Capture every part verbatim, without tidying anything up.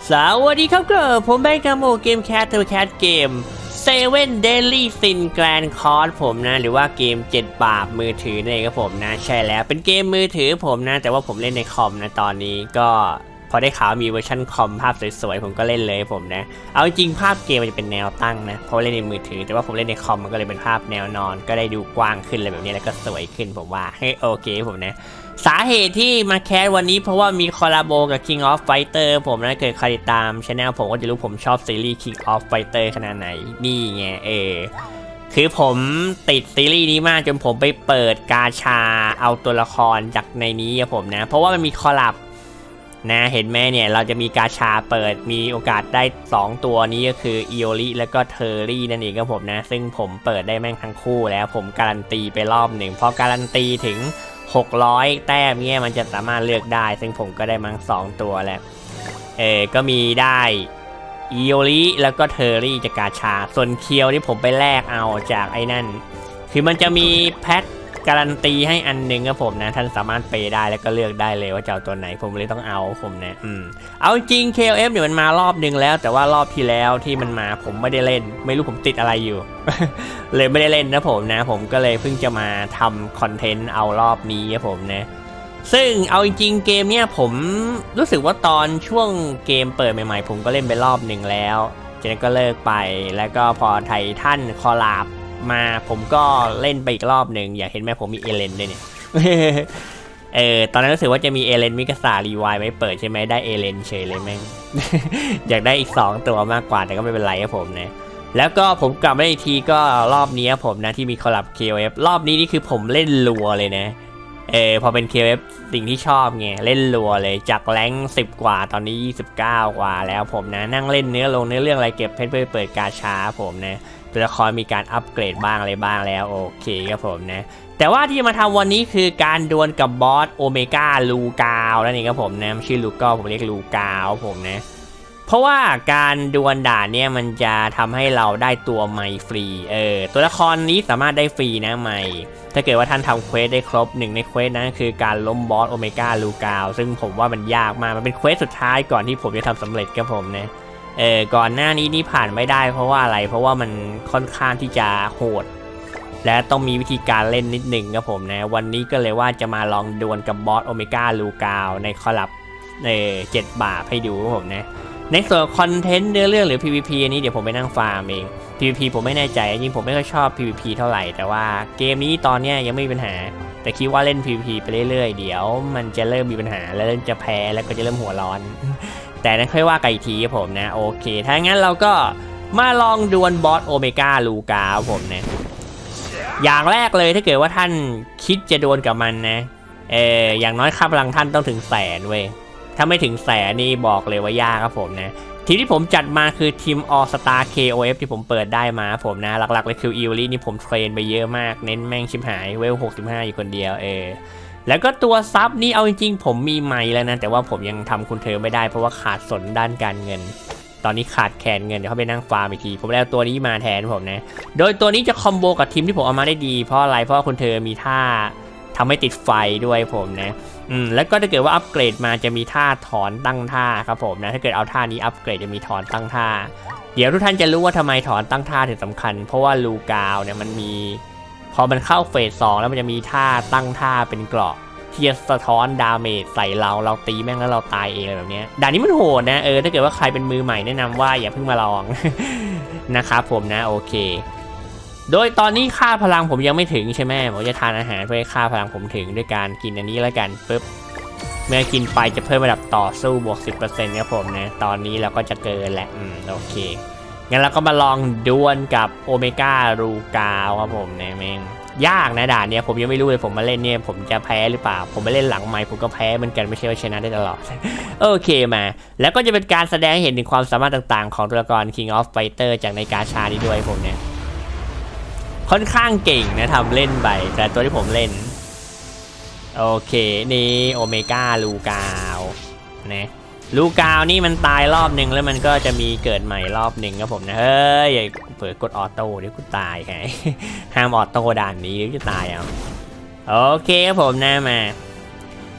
สวัสดีครับก็ผมแบงค์กาโมเกมแคทเทอร์แคทเกมเซเว่นเดลี่ซินแกรนคอร์สผมนะหรือว่าเกมเจ็ดบาปมือถือนั่นเองครับผมนะใช่แล้วเป็นเกมมือถือผมนะแต่ว่าผมเล่นในคอมนะตอนนี้ก็พอได้ข่าวมีเวอร์ชันคอมภาพสวยๆผมก็เล่นเลยผมนะเอาจริงภาพเกมมันจะเป็นแนวตั้งนะเพราะเล่นในมือถือแต่ว่าผมเล่นในคอมมันก็เลยเป็นภาพแนวนอนก็ได้ดูกว้างขึ้นอะไรแบบนี้แล้วก็สวยขึ้นผมว่าเฮ้ยโอเคผมนะสาเหตุที่มาแคสวันนี้เพราะว่ามีคอลลาโบกับ King of Fighter ผมนะเกิดใครติดตามช anel ผมก็จะรู้ผมชอบซีรีส์ King of Fighter ขนาดไหนนี่ไงเออคือผมติดซีรีส์นี้มากจนผมไปเปิดกาชาเอาตัวละครจากในนี้ครับผมนะเพราะว่ามันมีคอลลับนะเห็นไหมเนี่ยเราจะมีกาชาเปิดมีโอกาสได้สองตัวนี้ก็คืออิโอริแล้วก็เทอร์รี่นั่นเองครับผมนะซึ่งผมเปิดได้แม่งทั้งคู่แล้วผมการันตีไปรอบหนึ่งพอการันตีถึงหกร้อยแต้มเนี่ยมันจะสามารถเลือกได้ซึ่งผมก็ได้มั้งสองตัวแล้วเออก็มีได้อิโอริแล้วก็เทอร์รี่จากกาชาส่วนเคียวที่ผมไปแลกเอาจากไอ้นั่นคือมันจะมีแพทการันตีให้อันหนึ่งครับผมนะท่านสามารถเปย์ได้แล้วก็เลือกได้เลยว่าจะเอาตัวไหนผมเลยต้องเอาผมนะอืมเอาจริง เค แอล เอฟ เนี่ยมันมารอบหนึ่งแล้วแต่ว่ารอบที่แล้วที่มันมาผมไม่ได้เล่นไม่รู้ผมติดอะไรอยู่ เลยไม่ได้เล่นนะผมนะผมก็เลยเพิ่งจะมาทำคอนเทนต์เอารอบนี้ครับผมนะซึ่งเอาจริงเกมเนี้ยผมรู้สึกว่าตอนช่วงเกมเปิดใหม่ๆผมก็เล่นไปรอบหนึ่งแล้วจากนั้นก็เลิกไปแล้วก็พอไททันคอลลาบมาผมก็เล่นไปอีกรอบหนึ่งอยากเห็นไหมผมมีเอเลนด้วยเนี่ย เออตอนนั้นรู้สึกว่าจะมีเอเลนมิกาซารีวายไม่เปิดใช่ไหมได้เอเลนเฉยเลยแม่ง อยากได้อีกสองตัวมากกว่าแต่ก็ไม่เป็นไรครับผมนะแล้วก็ผมกลับมาอีกทีก็รอบนี้ผมนะที่มีคอลลับ เค โอ เอฟ รอบนี้นี่คือผมเล่นรัวเลยนะเออพอเป็น เค โอ เอฟ สิ่งที่ชอบไงเล่นรัวเลยจากแรงค์สิบกว่าตอนนี้ยี่สิบเก้ากว่าแล้วผมนะนั่งเล่นเนื้อลงเนื้อเรื่องอะไรเก็บเพชรเพื่อเปิดกาชาผมนะตัวละครมีการอัปเกรดบ้างอะไรบ้างแล้วโอเคครับผมนะแต่ว่าที่มาทำวันนี้คือการดวลกับบอสโอเมก้าลูกาวนั่นเองครับผมนะชื่อลูกาวผมเรียกลูกาวผมนะเพราะว่าการดวลด่านเนี่ยมันจะทำให้เราได้ตัวใหม่ฟรีเออตัวละครนี้สามารถได้ฟรีนะใหม่ถ้าเกิดว่าท่านทำเควสได้ครบหนึ่งในเควสนั้นคือการล้มบอสโอเมก้าลูกาวซึ่งผมว่ามันยากมากมันเป็นเควสสุดท้ายก่อนที่ผมจะทำสำเร็จครับผมนะเออก่อนหน้านี้นี่ผ่านไม่ได้เพราะว่าอะไรเพราะว่ามันค่อนข้างที่จะโหดและต้องมีวิธีการเล่นนิดหนึ่งครับผมนะวันนี้ก็เลยว่าจะมาลองดวลกับบอสโอเมก้าลูกาวในคอลลับเออเจ็ดบาทให้ดูครับผมนะในส่วนคอนเทนต์เนื้อเรื่องหรือ พี วี พี อันนี้เดี๋ยวผมไปนั่งฟาร์มเอง พี วี พี ผมไม่แน่ใจจริงผมไม่ค่อยชอบ พี วี พี เท่าไหร่แต่ว่าเกมนี้ตอนนี้ยังไม่มีปัญหาแต่คิดว่าเล่น พี วี พี ไปเรื่อยๆเดี๋ยวมันจะเริ่มมีปัญหาแล้วเริ่มจะแพ้แล้วก็จะเริ่มหัวร้อน แต่นั้นค่อยว่ากันอีกทีครับผมนะโอเคถ้างั้นเราก็มาลองดวลบอสโอเมก้าลูกาผมนะอย่างแรกเลยถ้าเกิดว่าท่านคิดจะดวลกับมันนะเอออย่างน้อยค่าพลังท่านต้องถึงแสนเว้ยถ้าไม่ถึงแสนนี่บอกเลยว่ายากครับผมนะทีมที่ผมจัดมาคือทีม All Star เค โอ เอฟ ที่ผมเปิดได้มาผมนะหลักๆเลยคืออิวลี่นี่ผมเทรนไปเยอะมากเน้นแม่งชิบหายเวลหกสิบห้าอยู่คนเดียวเออแล้วก็ตัวซับนี่เอาจริงๆผมมีใหม่แล้วนะแต่ว่าผมยังทำคุณเธอไม่ได้เพราะว่าขาดสนด้านการเงินตอนนี้ขาดแคลนเงินเดี๋ยวเขาไปนั่งฟาร์มอีกทีผมแล้วตัวนี้มาแทนผมนะโดยตัวนี้จะคอมโบกับทีมที่ผมเอามาได้ดีเพราะอะไรเพราะว่าคุณเธอมีท่าทำให้ติดไฟด้วยผมนะอืมแล้วก็ถ้าเกิดว่าอัปเกรดมาจะมีท่าถอนตั้งท่าครับผมนะถ้าเกิดเอาท่านี้อัปเกรดจะมีถอนตั้งท่าเดี๋ยวทุกท่านจะรู้ว่าทำไมถอนตั้งท่าถึงสำคัญเพราะว่าลูกาวเนี่ยมันมีพอมันเข้าเฟสสองแล้วมันจะมีท่าตั้งท่าเป็นเกราะที่จะสะท้อนดาเมจใส่เราเราตีแม่งแล้วเราตายเองอะไรแบบนี้ด่านนี้มันโหดนะเออถ้าเกิดว่าใครเป็นมือใหม่แนะนำว่าอย่าเพิ่งมาลอง นะครับผมนะโอเคโดยตอนนี้ค่าพลังผมยังไม่ถึงใช่ไหมผมจะทานอาหารเพื่อให้ค่าพลังผมถึงด้วยการกินอันนี้แล้วกันปุ๊บเมื่อกินไปจะเพิ่มระดับต่อสู้บวก สิบเปอร์เซ็นต์ ครับผมนะตอนนี้เราก็จะเกินแหละอืมโอเคงั้นเราก็มาลองดวลกับโอเมก้าลูกาวครับผมนะแม่งยากนะด่านเนี้ยผมยังไม่รู้เลยผมมาเล่นเนี่ยผมจะแพ้หรือเปล่าผมไปเล่นหลังไมค์ผมก็แพ้เหมือนกันไม่ใช่ว่าชนะได้ตลอด โอเคมาแล้วก็จะเป็นการแสดงให้เห็นถึงความสามารถต่างๆของตัวละคร King of Fighter จากในกาชานี้ด้วยผมเนี่ยค่อนข้างเก่งนะทำเล่นไปแต่ตัวที่ผมเล่นโอเคนี่โอเมก้าลูกาวนะลูกาวนี่มันตายรอบหนึ่งแล้วมันก็จะมีเกิดใหม่รอบหนึ่งครับผมนะเฮ้ยเปิดกดออโต้เดี๋ยวกูตายไง ห้ามออโต้ด่านนี้เดี๋ยวจะตายเอาโอเคครับผมนะมา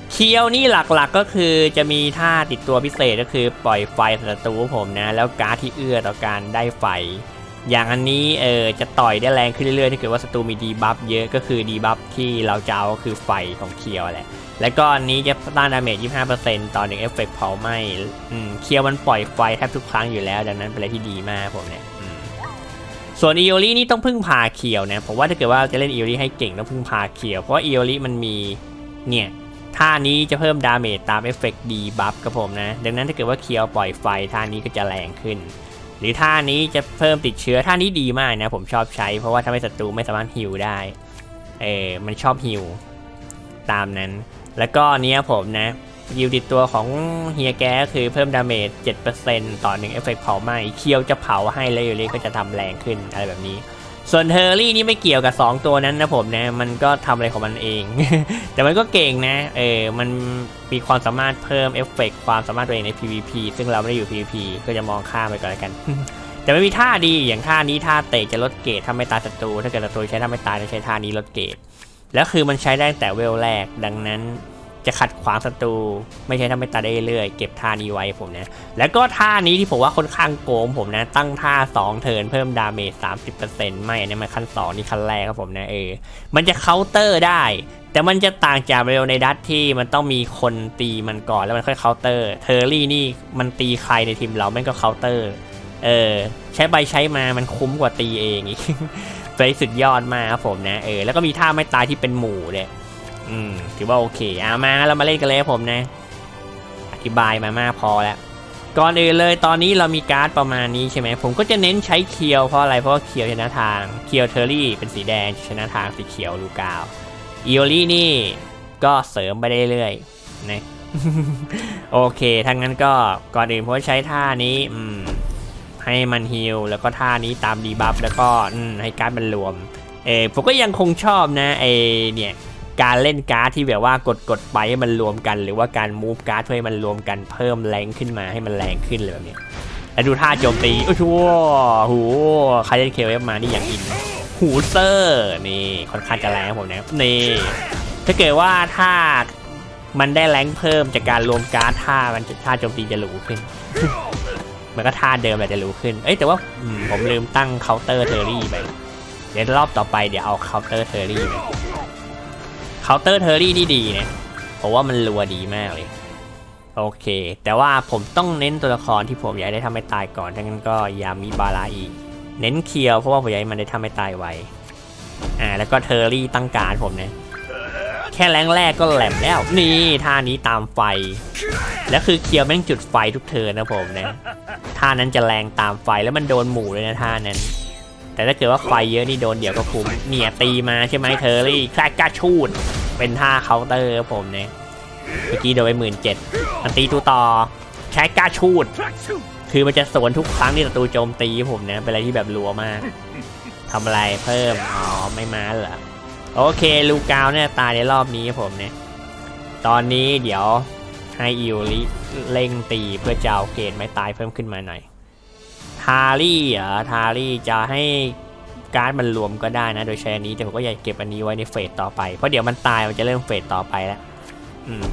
เคียวนี่หลักๆก็คือจะมีท่าติดตัวพิเศษก็คือปล่อยไฟศัตรูผมนะแล้วการ์ดที่เอื้อต่อการได้ไฟอย่างอันนี้เออจะต่อยได้แรงขึ้นเรื่อยๆถ้าเกิดว่าศัตรูมีดีบัฟเยอะก็คือดีบัฟที่เราจะเอาก็คือไฟของเคียวแหละแล้วก็อันนี้จะต้านดาเมจ ยี่สิบห้าเปอร์เซ็นต์ ต่อหนึ่งเอฟเฟกต์เผาไหม้เคียวมันปล่อยไฟแทบทุกครั้งอยู่แล้วดังนั้นเป็นอะไรที่ดีมากผมเนี่ยส่วนอีโอรินี่ต้องพึ่งพาเคียวนะผมว่าถ้าเกิดว่าจะเล่นอีโอริให้เก่งต้องพึ่งพาเคียวเพราะว่าอีโอริมันมีเนี่ยท่านี้จะเพิ่มดาเมจตามเอฟเฟกต์ดีบัฟกับผมนะดังนั้นถ้าเกิดว่าเคียวปล่อยไฟท่านี้ก็จะแรงขึ้นหรือท่านี้จะเพิ่มติดเชื้อท่านี้ดีมากนะผมชอบใช้เพราะว่าทำให้ศัตรูไม่สามารถฮีลได้เออมันชอบฮีลตามนั้นแล้วก็เนี้ยผมนะยิวติดตัวของเฮียแกก็คือเพิ่มดาเมจ เจ็ดเปอร์เซ็นต์ ต่อหนึ่งเอฟเฟกต์เผาไหม้เคียวจะเผาให้แล้วอยู่เลยก็จะทำแรงขึ้นอะไรแบบนี้ส่วนเทอร์รี่นี่ไม่เกี่ยวกับสองตัวนั้นนะผมนะมันก็ทำอะไรของมันเอง แต่มันก็เก่งนะเออมันมีความสามารถเพิ่มเอฟเฟกต์ความสามารถตัวเองใน พี วี พี ซึ่งเราไม่ได้อยู่ พี วี พี ก็จะมองข้ามไปก่อนแล้วกัน แต่ไม่มีท่าดีอย่างท่านี้ท่าเตะจะลดเกรดถ้าไม่ตายศัตรูถ้าเกิดศัตรูใช้ท่าไม่ตายจะใช้ท่านี้ลดเกรดแล้วคือมันใช้ได้แต่เวลแรกดังนั้นจะขัดขวางศัตรูไม่ใช่ทำให้ตาได้เรื่อยเก็บท่านี้ไว้ผมนะแล้วก็ท่านี้ที่ผมว่าค่อนข้างโกงผมนะตั้งท่าสองเทิร์นเพิ่มดาเมจ สามสิบเปอร์เซ็นต์ ไม่อันนี้มันขั้นสองนี่ขั้นแรกครับผมนะเออมันจะเคาน์เตอร์ได้แต่มันจะต่างจากเรลในดัตที่มันต้องมีคนตีมันก่อนแล้วมันค่อยเคาน์เตอร์เทอร์รี่นี่มันตีใครในทีมเราแม่งก็เคาน์เตอร์เออใช้ไปใช้มามันคุ้มกว่าตีเองอีก เป็นสุดยอดมากครับผมนะเออแล้วก็มีท่าไม่ตายที่เป็นหมู่เนี่ยอืมถือว่าโอเคเอามาเรามาเล่นกันเลยผมนะอธิบายมามากพอแล้วก่อนอื่นเลยตอนนี้เรามีการ์ดประมาณนี้ใช่ไหมผมก็จะเน้นใช้เคียวเพราะอะไรเพราะว่าเคียวชนะทางเคียวเทอร์รี่เป็นสีแดงชนะทางสีเขียวลูกาวอีโอรี่นี่ก็เสริมไปเรื่อยๆนะ โอเคทั้งนั้นก็ก่อนอื่นผมใช้ท่านี้อืมให้มันฮีลแล้วก็ท่านี้ตามดีบัฟแล้วก็อืมให้การ์ดมันรวมเออผมก็ยังคงชอบนะไอเนี่ยการเล่นการ์ดที่แบบว่ากดกดไปให้มันรวมกันหรือว่าการมูฟการ์ดเพื่อให้มันรวมกันเพิ่มแรงขึ้นมาให้มันแรงขึ้นเลยแบบนี้แล้วดูท่าโจมตีโอ้โหโหใครเล่นเคเอฟมานี่อย่างอินหูเซอร์นี่ค่อนข้างจะแรงผมนะนี่ถ้าเกิดว่าถ้ามันได้แรงเพิ่มจากการรวมการ์ดท่ามันท่าโจมตีจะหรูขึ้น มันก็ท่าเดิมแหละจะหรูขึ้นเอ้ยแต่ว่าผมลืมตั้งเคาน์เตอร์เทอร์รี่ไปเดี๋ยวรอบต่อไปเดี๋ยวเอาเคาน์เตอร์เทอร์รี่ไปเคาน์เตอร์เทอร์รี่นี่ดีเนี่ยเพราะว่ามันรัวดีมากเลยโอเคแต่ว่าผมต้องเน้นตัวละครที่ผมอยากได้ทำให้ตายก่อนดังนั้นก็ยามิบาราอีเน้นเคียวเพราะว่าผมอยากให้มันได้ทำให้ตายไวอ่าแล้วก็เทอร์รี่ตั้งการผมเนี่ยแค่แรงแรกก็แหลมแล้วนี่ท่านี้ตามไฟแล้วคือเคียวแม่งจุดไฟทุกเทิร์นนะผมนะท่านั้นจะแรงตามไฟแล้วมันโดนหมู่เลยนะท่านั้นแต่ถ้าเกิดว่าไฟเยอะนี่โดนเดี๋ยวก็คุ้มเนี่ยตีมาใช่ไหมเทอร์รี่แคลกกาชูดเป็นท่าเคาน์เตอร์ผมเนี่ยเมื่อกี้โดนไปหมื่นเจ็ดมันตีตัวต่อแคลกกาชูดคือมันจะสวนทุกครั้งที่ศัตรูโจมตีผมเนี่ยเป็นอะไรที่แบบรัวมากทำอะไรเพิ่มอ๋อไม่มาเหรอโอเคลูกาวเนี่ยตายในรอบนี้ผมเนี่ยตอนนี้เดี๋ยวให้อิวริเร่งตีเพื่อจะเอาเกณฑ์ไม้ตายเพิ่มขึ้นมาหน่อยทารี่เหรอทารี่จะให้การ์ดมันรวมก็ได้นะโดยใช้อันนี้แต่ผมก็อยากเก็บอันนี้ไว้ในเฟสต่อไปเพราะเดี๋ยวมันตายมันจะเริ่มเฟสต่อไปแล้วอืม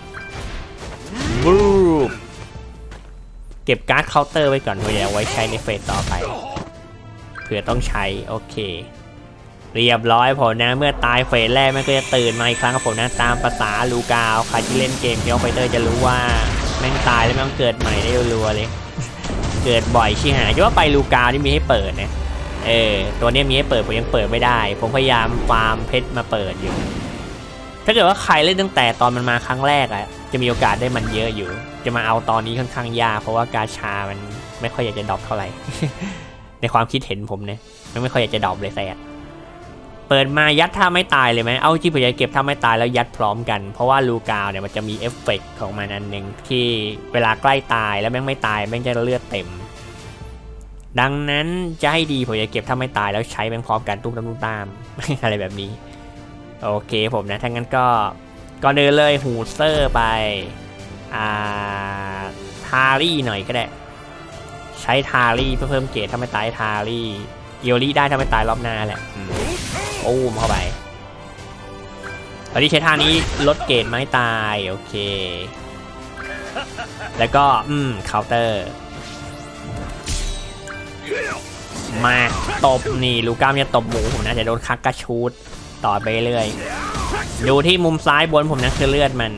บูมเก็บการ์ดเคาน์เตอร์ไว้ก่อนเพื่อจะเอาไว้ใช้ในเฟสต่อไปเผื่อต้องใช้โอเคเรียบร้อยผมนะเมื่อตายเฟสแรกมันก็จะตื่นมาอีกครั้งครับผมนะตามภาษาลูกาวใครที่เล่นเกมเคียวไฟเตอร์จะรู้ว่าแม่งตายแล้วแม่งเกิดใหม่ได้รัวๆเลยเกิดบ่อยชิหายจะว่าไปลูกาวที่มีให้เปิดนะเออตัวนี้มีให้เปิดผมยังเปิดไม่ได้ผมพยายามฟาร์มเพชรมาเปิดอยู่ถ้าเกิดว่าใครเล่นตั้งแต่ตอนมันมาครั้งแรกอะจะมีโอกาสได้มันเยอะอยู่จะมาเอาตอนนี้ค่อนข้างยากเพราะว่ากาชามันไม่ค่อยอยากจะดรอปเท่าไหร่ ในความคิดเห็นผมเนี่ยมันไม่ค่อยอยากจะดรอปเลยแซ่เปิดมายัดท่าไม่ตายเลยไหมเอาที่ผมจะเก็บท่าไม่ตายแล้วยัดพร้อมกันเพราะว่าลูกาวเนี่ยมันจะมีเอฟเฟกต์ของมันอันหนึ่งที่เวลาใกล้ตายแล้วแม่งไม่ตายแม่งจะเลือดเต็มดังนั้นจะให้ดีผมจะเก็บท่าไม่ตายแล้วใช้แม่งพร้อมกันตุ้มตามตุ้มตาม อะไรแบบนี้โอเคผมนะถ้างั้นก็ก่อนเดินเลยฮูเซอร์ไปอ่าทารี่หน่อยก็ได้ใช้ทารี่เพื่อเพิ่มเกรดท่าไม่ตายทารี่เอลลี่ได้ท่าไม่ตายรอบหน้าแหละโอ้มเข้าไปอนนี้ใช้ท่านี้ลดเกรดไม้ตายโอเคแล้วก็อืมเคาน์เตอร์มาตบนี่ลูก้ามจะตบหมูผมนะจะโดนคักกระชูดต่อไปเรื่อยดูที่มุมซ้ายบนผมนะคือเลือดมัน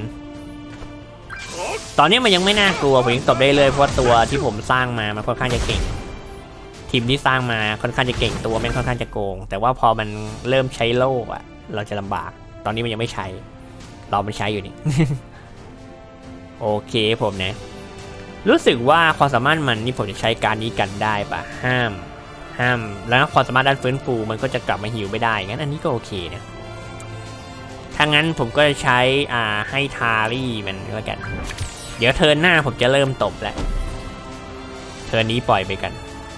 ตอนนี้มันยังไม่น่ากลัวผมยังตบได้เลยเพราะว่าตัวที่ผมสร้างมามันค่อนข้างจะเก่งทีมที่สร้างมาค่อนข้างจะเก่งตัวมันค่อนข้างจะโกงแต่ว่าพอมันเริ่มใช้โล่อะเราจะลำบากตอนนี้มันยังไม่ใช้เรามันใช้อยู่นี่ โอเคผมนะรู้สึกว่าความสามารถมันนี่ผมจะใช้การนี้กันได้ปะห้ามห้ามแล้วความสามารถด้านฟื้นฟูมันก็จะกลับมาหิวไม่ได้งั้นอันนี้ก็โอเคนะถ้างั้นผมก็จะใช้อ่าให้ทารี่มันแล้วกันเดี๋ยวเทิร์นหน้าผมจะเริ่มตบแล้วเทิร์นนี้ปล่อยไปกัน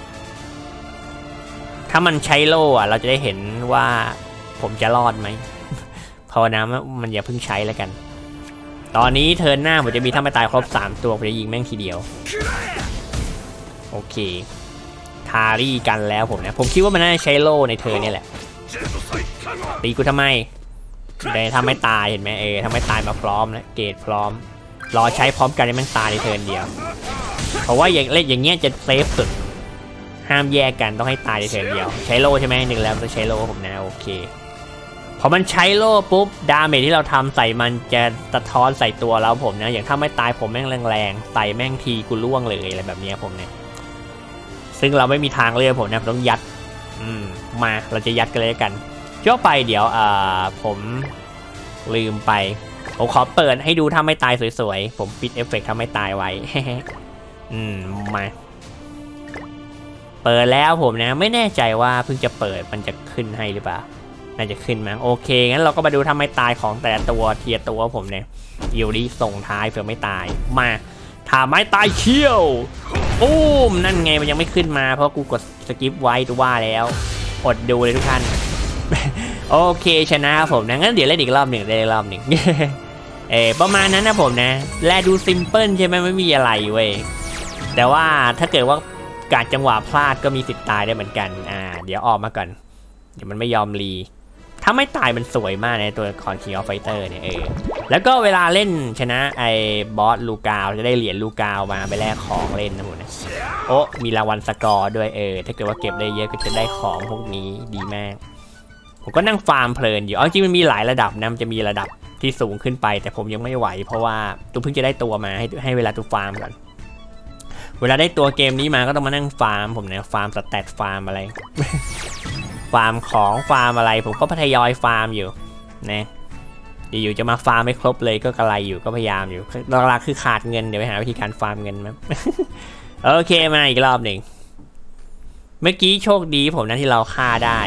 ถ้ามันใช้โล่อะเราจะได้เห็นว่าผมจะรอดไหมภาวนาว่ามันอย่าเพิ่งใช้แล้วกันตอนนี้เทิร์นหน้าผมจะมีถ้าไม่ตายครบสามตัวผมจะยิงแม่งทีเดียวโอเคทารี่กันแล้วผมนะผมคิดว่ามันน่าจะใช้โล่ในเทิร์นนี่แหละตีกูทำไมแต่ถ้าไม่ตายเห็นไหมเออถ้าไม่ตายมาพร้อมแล้วเกตพร้อมรอใช้พร้อมกันให้มันตายในเทิร์นเดียวเพราะว่าอย่างเล่นอย่างเงี้ยจะเซฟสุดห้ามแยกกันต้องให้ตายในเทิร์นเดียวใช้โล่ใช่ไหมหนึ่งแล้วต้องใช้โล่ผมนะโอเคพอมันใช้โล่ปุ๊บดาเมจที่เราทำใส่มันจะสะท้อนใส่ตัวแล้วผมนะอย่างถ้าไม่ตายผมแม่งแรงๆใส่แม่งทีกูล่วงเลยอะไรแบบนี้ผมเนี่ยซึ่งเราไม่มีทางเลือกผมนะต้องยัดอืมมาเราจะยัดกันเลยกันช่วงไปเดี๋ยวอ่าผมลืมไปผมขอเปิดให้ดูถ้าไม่ตายสวยๆผมปิดเอฟเฟกต์ถ้าไม่ตายไว้ อืมมาเปิดแล้วผมนะไม่แน่ใจว่าเพิ่งจะเปิดมันจะขึ้นให้หรือเปล่าน่าจะขึ้นมั้งโอเคงั้นเราก็มาดูทำไม่ตายของแต่ละตัวเทียตัวผมเนี่ยยูริส่งท้ายเผื่อไม่ตายมาถามไม้ตายเชี่ยวปุ้มนั่นไงมันยังไม่ขึ้นมาเพราะกูกดสกิปไว้ตัวว่าแล้วอดดูเลยทุกท่าน โอเคชนะครับผมนะงั้นเดี๋ยวเล่นอีกรอบหนึ่งได้รอบหนึ่ง เออประมาณนั้นนะผมนะแลดูซิมเพิลใช่ไหมไม่มีอะไรเว้ยแต่ว่าถ้าเกิดว่าการจังหวะพลาดก็มีสิทธิ์ตายได้เหมือนกันอ่าเดี๋ยวออกมาก่อนเดี๋ยวมันไม่ยอมรีถ้าไม่ตายมันสวยมากในตัวคอนคิงออฟไฟเตอร์เนี่ยเออแล้วก็เวลาเล่นชนะไอ้บอสลูกาวจะได้เหรียญลูกาวมาไปแลกของเล่นนะผมนะโอ้มีรางวัลสกอร์ด้วยเออถ้าเกิดว่าเก็บได้เยอะก็จะได้ของพวกนี้ดีมากผมก็นั่งฟาร์มเพลินอยู่อ๋อจริงมันมีหลายระดับนะมันจะมีระดับที่สูงขึ้นไปแต่ผมยังไม่ไหวเพราะว่าตัวเพิ่งจะได้ตัวมาให้ให้เวลาตัวฟาร์มก่อนเวลาได้ตัวเกมนี้มาก็ต้องมานั่งฟาร์มผมเนี่ยฟาร์มสแตทฟาร์มอะไร ฟาร์มของฟาร์มอะไรผมก็พยายามฟาร์มอยู่นะอยู่ๆจะมาฟาร์มไม่ครบเลยก็กระไรอยู่ก็พยายามอยู่หลักๆคือขาดเงินเดี๋ยวไปหาวิธีการฟาร์มเงินมั้ง โอเคมาอีกรอบหนึ่งเมื่อกี้โชคดีผมนะที่เราฆ่าได้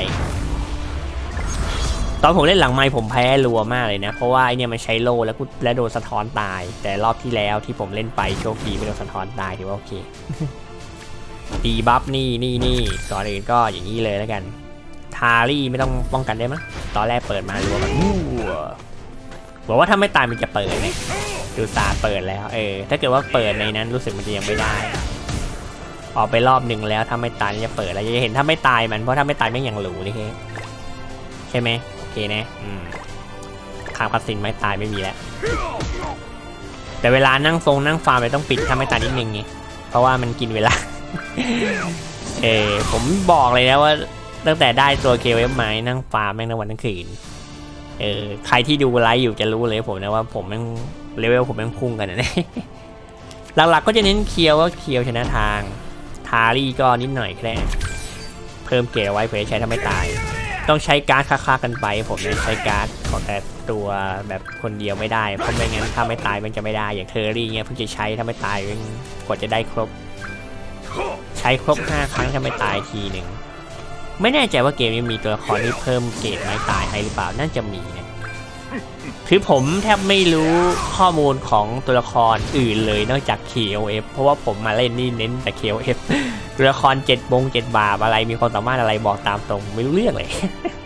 ตอนผมเล่นหลังไมค์ผมแพ้รัวมากเลยนะเพราะว่าไอเนี่ยมันใช้โล่แล้วกูและโดนสะท้อนตายแต่รอบที่แล้วที่ผมเล่นไปโชคดีไม่โดนสะท้อนตายถือว่าโอเค ตีบัฟนี่นี่นี่ก่อนอื่นก็อย่างนี้เลยแล้วกันทารี่ไม่ต้องป้องกันได้มั้ยตอนแรกเปิดมารัวแบบบอกว่าถ้าไม่ตายมันจะเปิดเนี่ยดูตาเปิดแล้วเออถ้าเกิดว่าเปิดในนั้นรู้สึกมันจะยังไม่ได้ออกไปรอบหนึ่งแล้วถ้าไม่ตายจะเปิดแล้วจะเห็นถ้าไม่ตายมันเพราะถ้าไม่ตายไม่อย่างหรูเลยใช่ไหมโอเคนะอืมขามคัสซินไม่ตายไม่มีแล้วแต่เวลานั่งทรงนั่งฟาร์มเลยต้องปิดถ้าไม่ตายนิดนึงไงเพราะว่ามันกินเวลา เออผมบอกเลยนะว่าตั้งแต่ได้ตัวเคเวฟไม้นั่งฟาร์มแม่งทั้งวันทั้งคืนเออใครที่ดูไลฟ์อยู่จะรู้เลยผมนะว่าผมแม่งเลเวลผมแม่งพุ่งกันนะหลักๆก็จะเน้นเคียวว่าเคียวชนะทางทารี่ก็นิดหน่อยแค่เพิ่มเกรดไว้เพื่อใช้ทำให้ตายต้องใช้การ์ดค่าๆกันไปผมเนี่ยใช้การ์ดของแต่ตัวแบบคนเดียวไม่ได้เพราะไม่งั้นถ้าไม่ตายมันจะไม่ได้อย่างเทอร์รี่เงี้ยเพิ่งจะใช้ถ้าไม่ตายกว่าจะได้ครบใช้ครบห้าครั้งถ้าไม่ตายทีหนึ่งไม่แน่ใจว่าเกมนี้มีตัวละครที่เพิ่มเกรดไม่ตายให้หรือเปล่าน่าจะมีนะคือผมแทบไม่รู้ข้อมูลของตัวละครอื่นเลยนอกจาก เค โอ เอฟ เพราะว่าผมมาเล่นนี่เน้นแต่ เค โอ เอฟ ตัวละครเจ็ดบงเจ็ดบาปอะไรมีความสามารถอะไรบอกตามตรงไม่รู้เรื่องเลย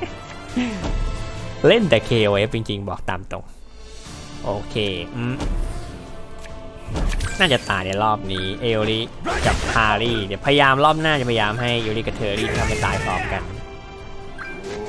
เล่นแต่ เค โอ เอฟ จริงๆบอกตามตรงโอเคอืมน่าจะตายในรอบนี้เอลลี่กับทารี่เดี๋ยวพยายามรอบหน้าจะพยายามให้เอลลี่กับเทอร์รี่ทำให้ตายพร้อมกันท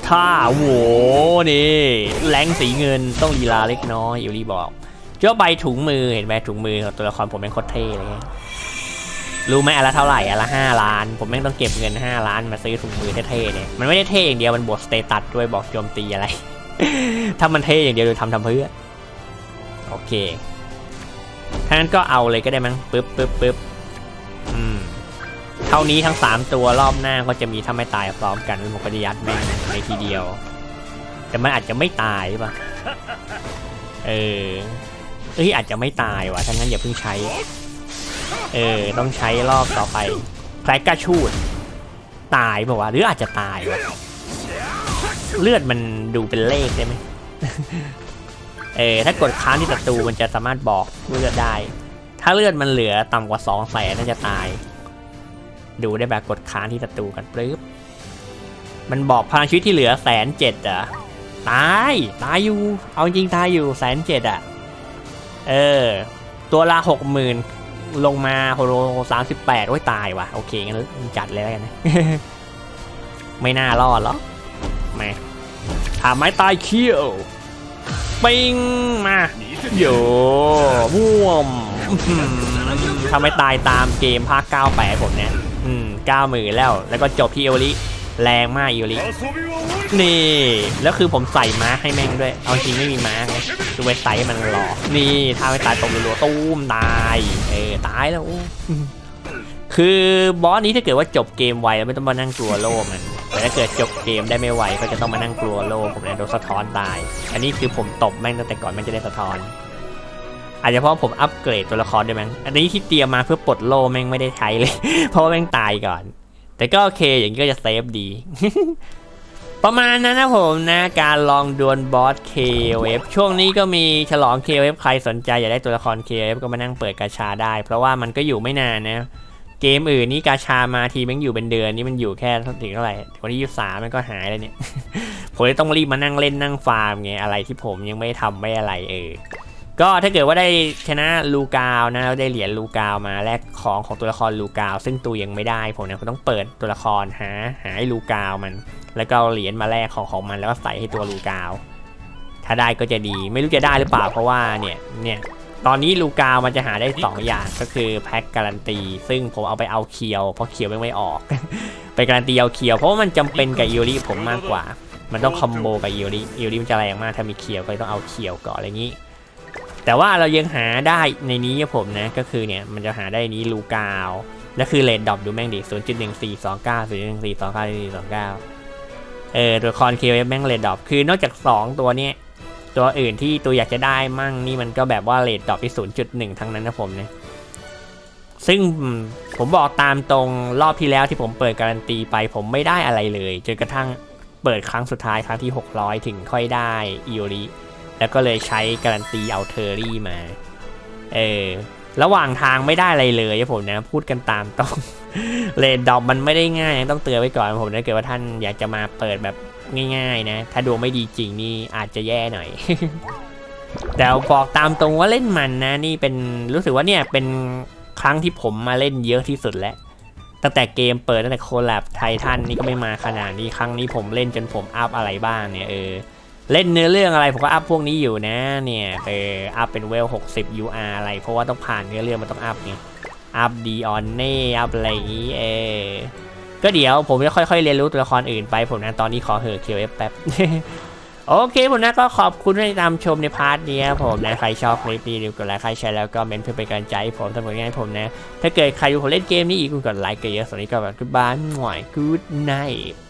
ท่าโหนี่แรงสีเงินต้องลีลาเล็กน้อยอิวรีบอกเจ้าใบถุงมือเห็นไหมถุงมือของตัวละครผมเป็นโคตรเท่เลยรู้ไหมอันละเท่าไหร่อันละห้าล้านผมแม่งต้องเก็บเงินห้าล้านมาซื้อถุงมือเท่ๆเนี่ยมันไม่ได้เท่อย่างเดียวมันบวกสเตตัสด้วยบอกโจมตีอะไร ถ้ามันเท่อย่างเดียวโดยทำทำเพื่อโอเคถ้างั้นก็เอาเลยก็ได้มั้งปึ๊บปึ๊บปึ๊บอืมเท่านี้ทั้งสามตัวรอบหน้าก็จะมีถ้าไม่ตายพร้อมกันผมก็จะยัดแม่งในทีเดียวแต่มันอาจจะไม่ตายป่ะเออเอ้ยอาจจะไม่ตายว่ะถ้างั้นอย่าเพิ่งใช้เออต้องใช้รอบต่อไปใช้กระชูดตายป่ะวะหรืออาจจะตายวะเลือดมันดูเป็นเลขได้ไหม เออถ้ากดค้างที่ศัตรูมันจะสามารถบอกเลือดได้ถ้าเลือดมันเหลือต่ำกว่าสองแสนน่าจะตายดูได้แบบกดค้างที่ศัตรูกันปึ๊บมันบอกพลังชีวิตที่เหลือแสนเจ็ดอ่ะตายตายอยู่เอาจริงตายอยู่แสนเจ็ดอ่ะเออตัวละหกหมื่นลงมาโฮโลสามสิบแปดโอ้ยตายว่ะโอเคงั้นจัดเลยแล้วกันนะ ไม่น่ารอดหรอกแม่ถามไม้ตายเขี้ยวปิงมาโย่ม่วมทำให้ตายตามเกมภาคเก้าแปดผมเนี่ยอืมเก้าหมื่นแล้วแล้วก็จบที่เอวลิแรงมากเอวลินี่แล้วคือผมใส่ม้าให้แม่งด้วยเอาจริงไม่มีม้าไงดูไปใส่มันหลอกนี่ถ้าไม่ตายตรงรัวๆตุ้มตายเออตายแล้วคือบอสนี้ถ้าเกิดว่าจบเกมไวไม่ต้องมานั่งกลัวโล่มันแต่ถ้าเกิดจบเกมได้ไม่ไวก็จะต้องมานั่งกลัวโล่ผมเนี่ยโดนสะท้อนตายอันนี้คือผมตบแม่งตั้งแต่ก่อนมันจะได้สะท้อนอาจจะเพราะผมอัปเกรดตัวละครด้วยมั้งอันนี้ที่เตรียมมาเพื่อปลดโล่แม่งไม่ได้ใช้เลย เพราะว่าแม่งตายก่อนแต่ก็โอเคอย่างนี้ก็จะเซฟดี ประมาณนั้นนะผมนะการลองดวลบอส เค โอ เอฟ ช่วงนี้ก็มีฉลอง เค โอ เอฟ ใครสนใจอยากได้ตัวละคร เค โอ เอฟ ก็มานั่งเปิดกาชาได้เพราะว่ามันก็อยู่ไม่นานนะเกมอื่นนี่กาชามาทีมันอยู่เป็นเดือนนี่มันอยู่แค่ถึงเท่าไหร่วันที่ยี่สิบสามมันก็หายแล้วเนี่ย ผมเลยต้องรีบมานั่งเล่นนั่งฟาร์มไงอะไรที่ผมยังไม่ทำไม่อะไรเออก็ถ้าเกิดว่าได้ชนะลูกาวนะแล้วได้เหรียญลูกาวมาแลกของของตัวละครลูกาวซึ่งตัวยังไม่ได้ผมเนี่ยผมต้องเปิดตัวละครหาหาไอ้ลูกาวมันแล้วก็เหรียญมาแลกของของมันแล้วก็ใส่ให้ตัวลูกาวถ้าได้ก็จะดีไม่รู้จะได้หรือเปล่าเพราะว่าเนี่ยเนี่ยตอนนี้ลูกาวมันจะหาได้สองอย่างก็คือแพ็คการันตีซึ่งผมเอาไปเอาเคียวเพราะเคียวไม่ไม่ออก ไปการันตีเอาเคียวเพราะว่ามันจำเป็นกับอิวริผมมากกว่ามันต้องคอมโบกับอิวริอิวริมันจะแรงมากถ้ามีเคียวก็ต้องเอาเคียวก่อนอะไรอย่างนี้แต่ว่าเรายังหาได้ในนี้ผมนะก็คือเนี่ยมันจะหาได้นี้ลูกาวและคือเลดดอปดูแม่งดิ ศูนย์จุดหนึ่งสี่สองเก้า ศูนย์จุดหนึ่งสี่สองเก้า ศูนย์จุดหนึ่งสี่สองเก้า เออตัวคอนเคแม่งเลดดอปคือนอกจากสองตัวนี้ตัวอื่นที่ตัวอยากจะได้มั่งนี่มันก็แบบว่าเลดดอปที่ ศูนย์จุดหนึ่ง ทั้งนั้นนะผมเนี่ยซึ่งผมบอกตามตรงรอบที่แล้วที่ผมเปิดการันตีไปผมไม่ได้อะไรเลยจนกระทั่งเปิดครั้งสุดท้ายครั้งที่หกร้อยถึงค่อยได้อิโอริแล้วก็เลยใช้การันตีเอาเทอรี่มาเออระหว่างทางไม่ได้อะไรเลยผมนะพูดกันตามตรงเลดดอปมันไม่ได้ง่ายต้องเตือนไว้ก่อนผมนะเกิดว่าท่านอยากจะมาเปิดแบบง่ายๆนะถ้าดวงไม่ดีจริงนี่อาจจะแย่หน่อย แต่บอกตามตรงว่าเล่นมันนะนี่เป็นรู้สึกว่าเนี่ยเป็นครั้งที่ผมมาเล่นเยอะที่สุดแล้วตั้งแต่เกมเปิดตั้งแต่โคแลบไททันนี่ก็ไม่มาขนาดนี้ครั้งนี้ผมเล่นจนผมอัพอะไรบ้างเนี่ยเออเล่นเนื้อเรื่องอะไรผมก็อัพพวกนี้อยู่นะเนี่ยเอออัพเป็นเวลหกสิบ ยู อาร์ อะไรเพราะว่าต้องผ่านเนื้อเรื่องมันต้องอัพไงอัพดีออนเน่อัพอะไรอย่างนี้เออก็เดี๋ยวผมจะค่อยๆเรียนรู้ตัวละครอื่นไปผมนะตอนนี้ขอเหอะ เค โอ เอฟ แป๊บ โอเคผมนะก็ขอบคุณที่ตามชมในพาร์ทนี้ผมนะใครชอบคลิปนี้อย่าลืมกดไลค์ใครแชร์แล้วก็เมนเพื่อเป็นกำลังใจให้ผมทำผลงานให้ผมนะถ้าเกิดใครดูผมเล่นเกมนี้อีกคุณกดไลค์กันเยอะสวัสดีก็แบบกู๊ดบายหน่อยกู๊ดไนท์